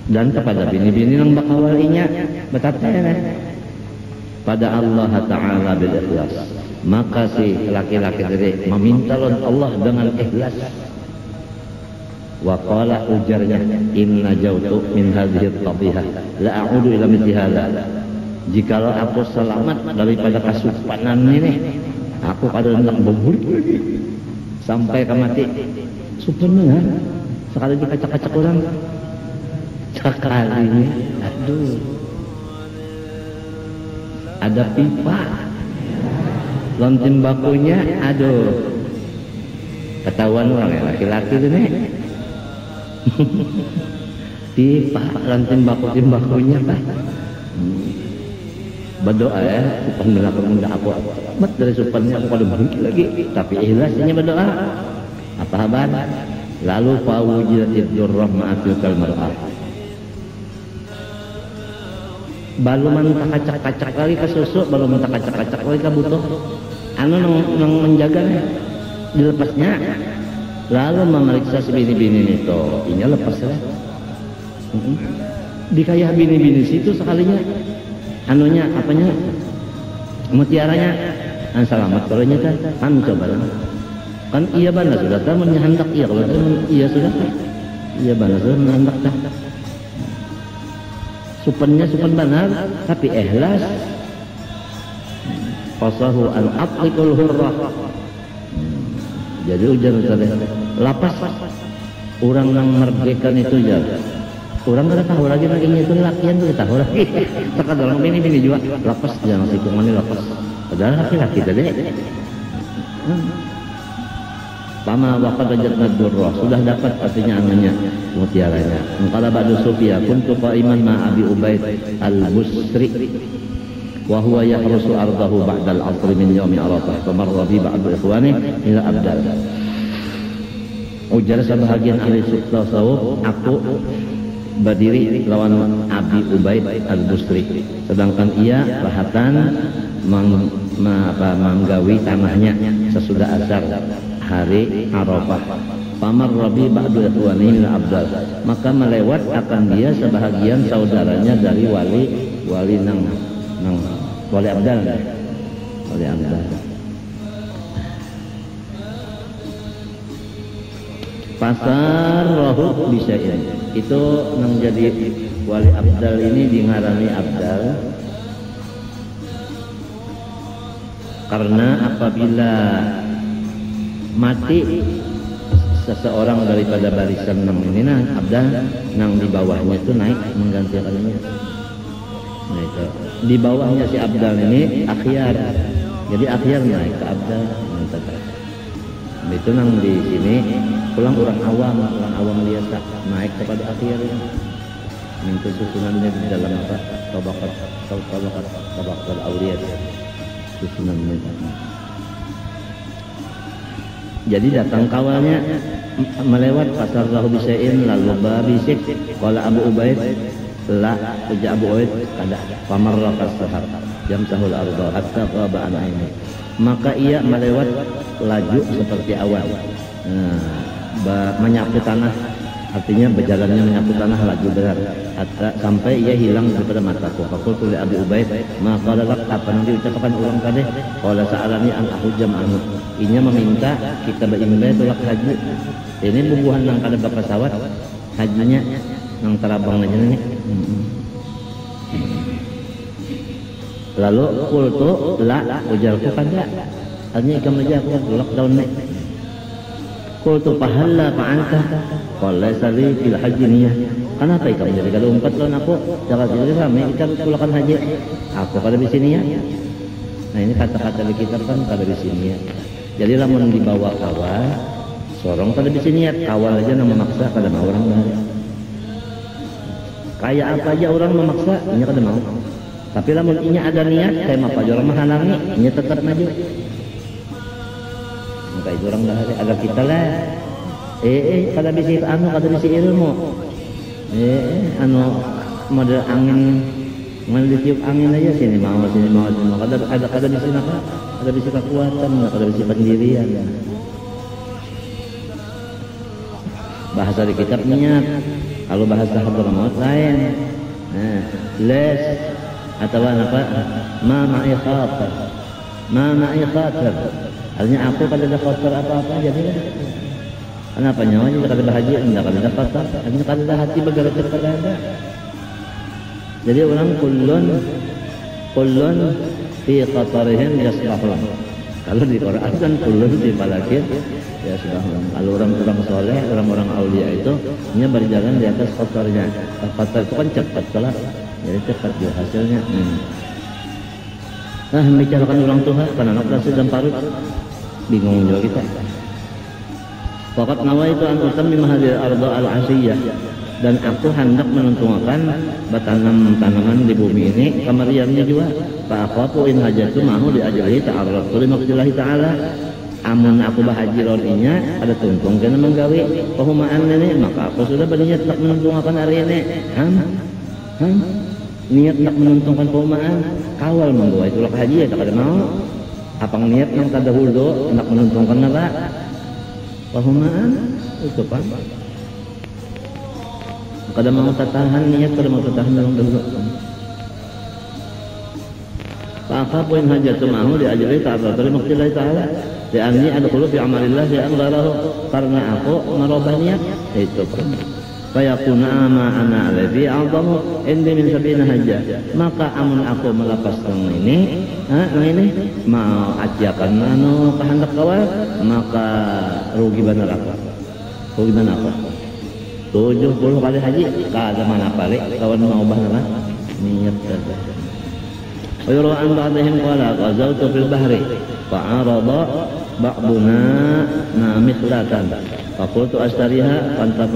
dan kepada bini-bini yang bakawalinya betapnya pada Allah Ta'ala bil ikhlas. Maka si laki-laki tadi meminta Allah dengan ikhlas. Wa qala, ujarnya, inna jautu min hadhihi at-tabihah la a'udu ila mithli hadha. Jikalau aku selamat daripada kasupanan ini, aku pada hendak berburik lagi sampai ke mati. Supan benar. Sekali dikacak-kacak orang, sekali, aduh, ada pipa, lontin bakunya, aduh, ketahuan orang ya laki-laki itu nih. Pipa, lontin bakunya pak. Berdoa ya, supan belakang aku amat dari supannya aku pada berhenti lagi, tapi ikhlasnya berdoa. Apa kabar? Lalu fawujidatid durrah ma'atil kalmar'ah. Balu mentah kacak-kacak lagi ke susu, balu mentah kacak-kacak lagi ke butuh. Anu nang menjaga dilepasnya. Lalu memeriksa si bini-bini itu, ini lepas lah. Dikayah bini-bini situ sekalinya. Anunya apanya? Mutiaranya selamat kalau nya kan coba kan iya benar sudah kan menyendak iya kalau iya sudah iya benar sudah menyendak dah. Supannya supan benar tapi ikhlas. Qasahu an atliqul hurrah. Jadi ujar lapas orang yang merdekakan itu ya. Orang kada tahu lagi itu lakian tuh tahu lagi. Terkadang bini juga lapas jangan sikungan ini lapas. Padahal laki-laki tadi. Pama waqad wajadna durrah, sudah dapat artinya angannya mutiaranya. Qala ba'du Sufyan kuntu qa'iman ma Abi Ubaid al-Busri wa huwa yahrusu ardahu ba'da al-'asr min yaumi Arafah famarra bi ba'du ikhwani ila Abdal. Ujar sebahagian ahli tasawuf, aku berdiri lawan Abi Ubaid al-Busri, sedangkan ia rahatan menggawi tanahnya sesudah asar hari Arafah. Pamar Rabi ba'du ikhwanihi ila Abdal, maka melewat akan dia sebahagian saudaranya dari wali nang wali Abdal. Pasar rohu bisain itu nang jadi wali Abdal ini dingarani Abdal karena apabila mati seseorang daripada barisan nang ini Abdal nang di bawahnya itu naik menggantikannya. Nah itu di bawahnya si Abdal ini akhyar, jadi akhyar naik ke Abdal. Itu nang di sini pulang orang awam biasa naik kepada akhyar ini. Minta susunannya di dalam apa tabakat awliya susunannya. Jadi datang kawalnya melewat pasar Rahu Bisain lalu babisik qala Abu Ubaid la uja Abu Ubaid kada pamarra kasahar jam sahul arda hatta qaba an aini, maka ia melewat laju seperti awan. Menyapu tanah, artinya berjalannya menyapu tanah laju berat sampai ia hilang daripada mataku. Faqultu li Abi Ubaid ma qala lak, apa yang diucapkan orang tadi? Qala sa'alani an ahujam anhu, inya meminta kita berimba tolak haji. Ini bubuhan nang kada pesawat hajinya nang terabang aja nih. Lalu qultu la, ujarku kada, artinya ikam aja aku lockdown nih. Qultu fahalla fa'anta qala sari fil haji niyah, kenapa ikam jadi kalau umpat lawan aku jangan jadi ramai ikam pulakan haji aku kada di sini ya. Nah ini kata-kata di kitab kan kada di sini ya. Jadi lamun dibawa kawal sorong kada di sini ya, kawal aja nang memaksa kada mau orang dari. Kayak apa aja orang memaksa inya kada mau. Tapi lamun inya ada niat kayak apa aja orang menghalangi inya tetap maju. Maka itu orang dari agar kita lah kada bisa anu kada bisa ilmu anu model angin ditiup angin aja sini mau kada bisa apa kada bisa kekuatan kada bisa pendirian. Bahasa di kitab niat. Kalau bahasa Hadramaut lain. Nah, les atau apa? Ma ma'i khatir. Ma ma'i khatir. Artinya aku kada ada khatir apa-apa jadi. Kenapa nyawa juga kada bahagia, enggak kada ada khatir. Artinya kada ada hati bergerak kada ada. Jadi orang kullun fi qatarihim yasbahun. Kalau di Quran kan kullun fi falakin yasbahun. Kalau orang-orang soleh, orang-orang aulia itu hanya berjalan di atas qatarnya. Qatar itu kan cepat kalau jadi cepat dia hasilnya. Nah, membicarakan orang tua karena anak rasa dan parut bingung juga kita. Waqat nawaitu an utammim hadhihi al-ardh al-'asiyah, dan aku hendak menentukan tanaman di bumi ini kamariannya juga. Fa aqafu in hajatu mahu di ajali ta'arraf li maqdillahi ta'ala. Amun aku bahaji roninya ada tuntung kena menggawe pahumaan ini, maka aku sudah berniat tak menentukan hari ini. Niat tak menentukan pahumaan kawal menggawe itulah haji tak ada mau. Apang niat yang kada hulu nak menentukan napa pahumaan itu Pak. Kada mau tatahan niat, kada mau tatahan dalam dulu. Fa poin hajatu mahu diajari ta'ala dari maksudillah ta'ala. Dianni adkhulu fi amalillah ya angharahu, karena aku merubah niat itu Pak. Fa yakuna ma ana alladhi a'zamu indi min sabina hajjah. Maka amun aku melepas ini, mau ajakan kehendak kawal, maka rugi benar aku. Rugi benar aku. 70 kali haji kada mana balik kawan mau bahana niat kada. Wa yura'an ba'dihim qala qazawtu fil bahri fa'arada ba'duna mithlatan faqultu ashtariha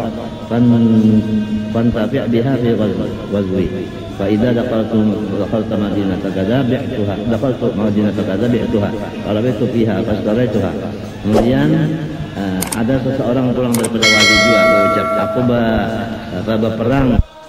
fantafi' biha fi ghazwi fa idza dakhaltu madinata kadza bi'tuha dakhaltu madinata kadza bi'tuha qala bi'tu fiha fashtaraytuha. Kemudian ada seseorang pulang daripada wadi juga berucap, aku berperang